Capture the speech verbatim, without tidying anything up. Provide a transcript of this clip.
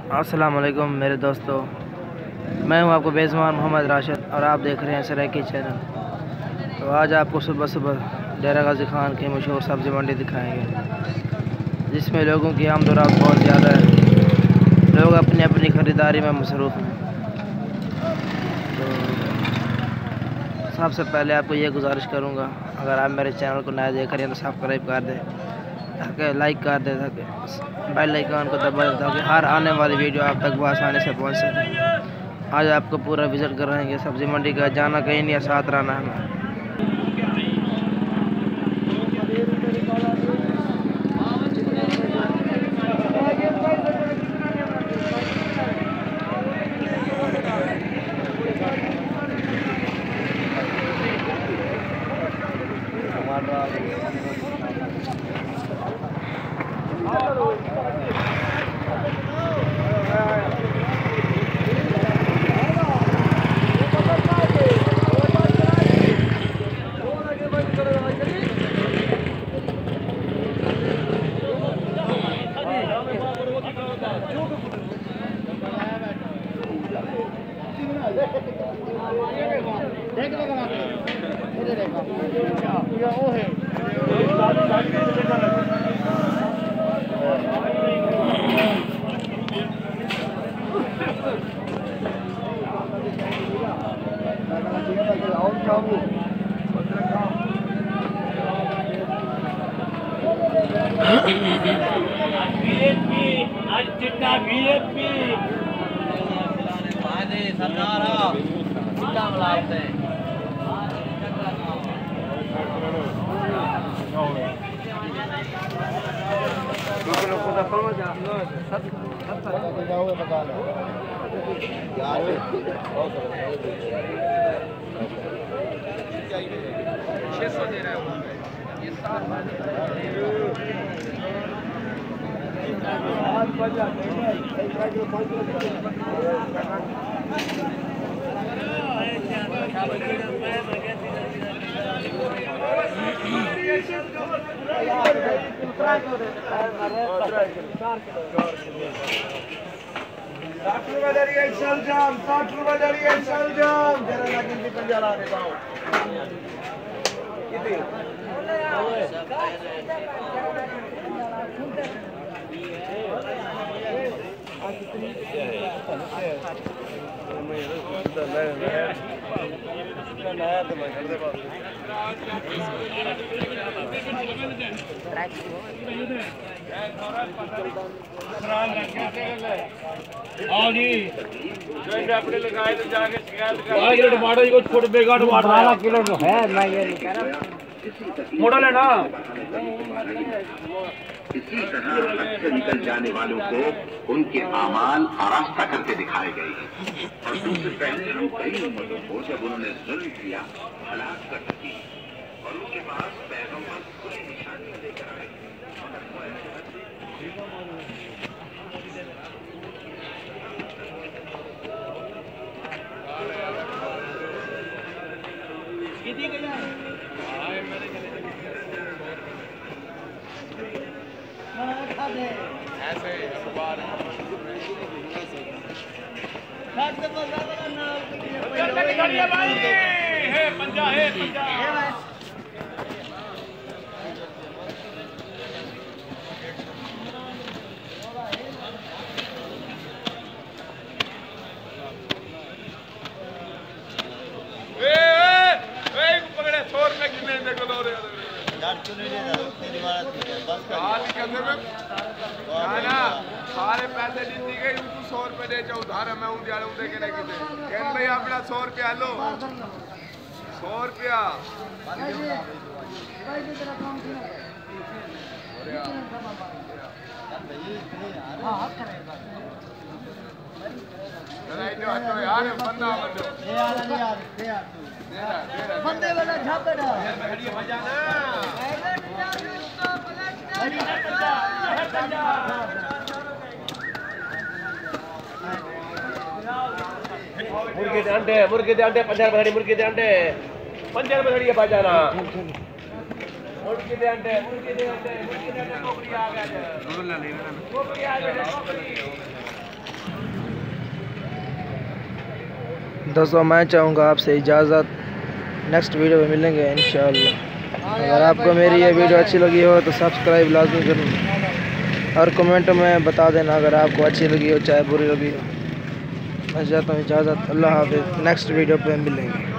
अस्सलाम वालेकुम मेरे दोस्तों, मैं हूं आपको बेज़ुबान मोहम्मद राशिद और आप देख रहे हैं सराइकी चैनल। तो आज आपको सुबह सुबह डेरा गाजी खान की मशहूर सब्ज़ी मंडी दिखाएंगे, जिसमें लोगों की आमदोरफ्त बहुत ज़्यादा है। लोग अपनी अपनी ख़रीदारी में मसरूफ़ हैं। तो सबसे पहले आपको ये गुजारिश करूँगा, अगर आप मेरे चैनल को नया देख रहे हैं तो सब्सक्राइब कर दें, ताकि लाइक कर दें, ताकि बेल आइकन को दबा दें, ताकि हर आने वाली वीडियो आप तक वो आसानी से पहुंच सके। आज आपको पूरा विज़िट कराएंगे सब्ज़ी मंडी का, जाना कहीं नहीं है, साथ रहना है। आज चिट्टा बीएपी आने सरकार चिट्टा बुलाते हैं। दूसरों को तो समझ आ सब सब जाओ बता लो यार छह सौ दे रहा है ये सात आज बजा एक राइट पाँच साठ रुपए दरी एक सलजम साठ रुपए दरी एक सलजम तेरा लगी थी पंजाला रे बाओ कितनी आज कितनी नया तो मैं कर दे बात आओ जी जो अपने लगाए तो जाके शिकायत कर भाई ये टमाटर को छोड़ बेगा टमाटर बारह किलो तो है मैं ये नहीं कह रहा मोड़ा लेना। इसी तरह से निकल जाने वालों को उनके आमाल आरास्ता करके दिखाए गए हैं और दूसरे पहले हम कई उम्मतों को जब उन्होंने जुल्म किया हलाक कर सकी और उनके पास पैगंबर कोई निशानी लेकर आए। ऐसे अखबार है पंजा है पंजा पकड़े सौ रुपए की मेरे को दो रहे सारे पैसे दी गई उनको सौ रुपए दे जाओ उधार मैं उधे के लेके भाई अपना सौ रुपया लो सौ रुपया यार बंदा बंदे वाला झापड़ा मुर्गे दे अंडे मुर्गे दे अंडे पंजाब बड़ी मुर्गे दे अंडे पंजाब बड़ी बाजाना मुर्गे दे अंडे मुर्गे दे अंडे मुर्गे दे अंडे कोकरी आ गया है कोकरी आ गया कोकरी दोस्तों मैं चाहूँगा आपसे इजाज़त, नेक्स्ट वीडियो में मिलेंगे इंशाअल्लाह। अगर आपको मेरी ये वीडियो अच्छी लगी हो तो सब्सक्राइब लाजमी करना और कमेंट में बता देना अगर आपको अच्छी लगी हो चाहे बुरी लगी हो। मैं चाहता हूँ इजाज़त, अल्लाह हाफ़िज़, नेक्स्ट वीडियो पे मिलेंगे।